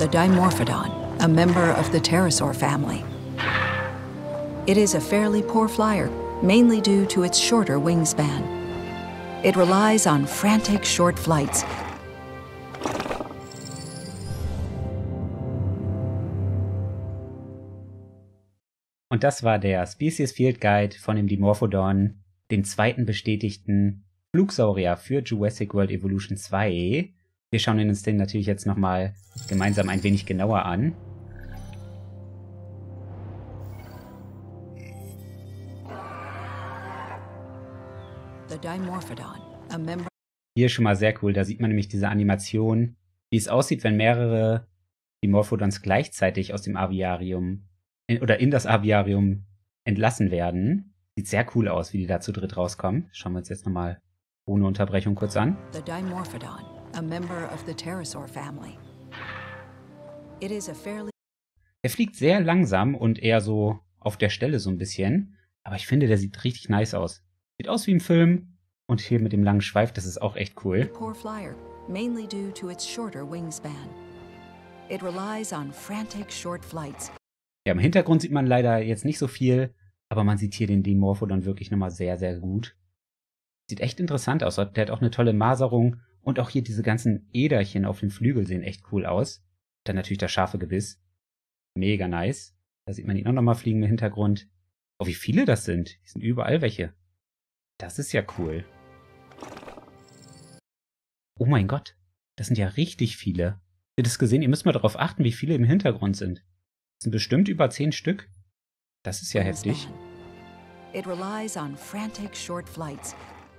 The Dimorphodon, a member of the pterosaur family. It is a fairly poor flyer, mainly due to its shorter wingspan. It relies on frantic short flights. Und das war der Species Field Guide von dem Dimorphodon, dem zweiten bestätigten Flugsaurier für Jurassic World Evolution 2. Wir schauen uns den natürlich jetzt nochmal gemeinsam ein wenig genauer an. The Dimorphodon, a member. Hier schon mal sehr cool, da sieht man nämlich diese Animation, wie es aussieht, wenn mehrere Dimorphodons gleichzeitig aus dem Aviarium oder in das Aviarium entlassen werden. Sieht sehr cool aus, wie die da zu dritt rauskommen. Schauen wir uns jetzt nochmal ohne Unterbrechung kurz an. The Dimorphodon, a member of the pterosaur family. It is a fairly. Er fliegt sehr langsam und eher so auf der Stelle so ein bisschen. Aber ich finde, der sieht richtig nice aus. Sieht aus wie im Film. Und hier mit dem langen Schweif, das ist auch echt cool. Poor flyer, mainly due to its shorter wingspan. It relies on frantic short flights. Ja, im Hintergrund sieht man leider jetzt nicht so viel, aber man sieht hier den Dimorphodon wirklich nochmal sehr, sehr gut. Sieht echt interessant aus. Der hat auch eine tolle Maserung und auch hier diese ganzen Äderchen auf dem Flügel sehen echt cool aus. Dann natürlich das scharfe Gebiss. Mega nice. Da sieht man ihn auch nochmal fliegen im Hintergrund. Oh, wie viele das sind. Hier sind überall welche. Das ist ja cool. Oh mein Gott. Das sind ja richtig viele. Habt ihr das gesehen? Ihr müsst mal darauf achten, wie viele im Hintergrund sind. Das sind bestimmt über 10 Stück. Das ist ja heftig. It relies on frantic short flights.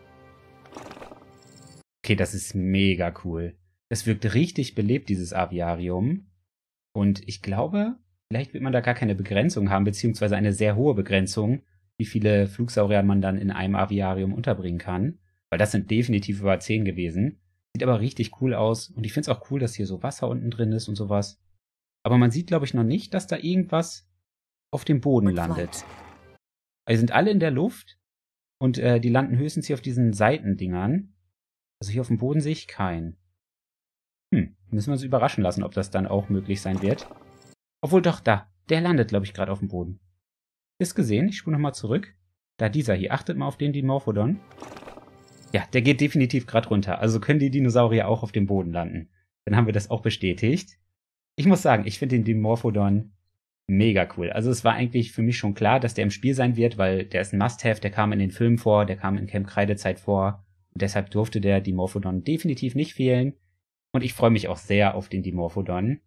Okay, das ist mega cool. Das wirkt richtig belebt, dieses Aviarium. Und ich glaube, vielleicht wird man da gar keine Begrenzung haben, beziehungsweise eine sehr hohe Begrenzung, wie viele Flugsaurier man dann in einem Aviarium unterbringen kann. Weil das sind definitiv über 10 gewesen. Sieht aber richtig cool aus. Und ich finde es auch cool, dass hier so Wasser unten drin ist und sowas. Aber man sieht, glaube ich, noch nicht, dass da irgendwas auf dem Boden landet. Die sind alle in der Luft und die landen höchstens hier auf diesen Seitendingern. Also hier auf dem Boden sehe ich keinen. Müssen wir uns überraschen lassen, ob das dann auch möglich sein wird. Obwohl doch, da. Der landet, glaube ich, gerade auf dem Boden. Ist gesehen? Ich spule nochmal zurück. Da dieser hier. Achtet mal auf den Dimorphodon. Ja, der geht definitiv gerade runter. Also können die Dinosaurier auch auf dem Boden landen. Dann haben wir das auch bestätigt. Ich muss sagen, ich finde den Dimorphodon mega cool. Also es war eigentlich für mich schon klar, dass der im Spiel sein wird, weil der ist ein Must-Have, der kam in den Filmen vor, der kam in Camp Kreidezeit vor. Und deshalb durfte der Dimorphodon definitiv nicht fehlen. Und ich freue mich auch sehr auf den Dimorphodon.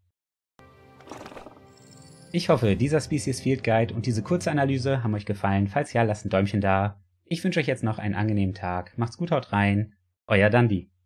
Ich hoffe, dieser Species Field Guide und diese kurze Analyse haben euch gefallen. Falls ja, lasst ein Däumchen da. Ich wünsche euch jetzt noch einen angenehmen Tag. Macht's gut, haut rein. Euer Dandi.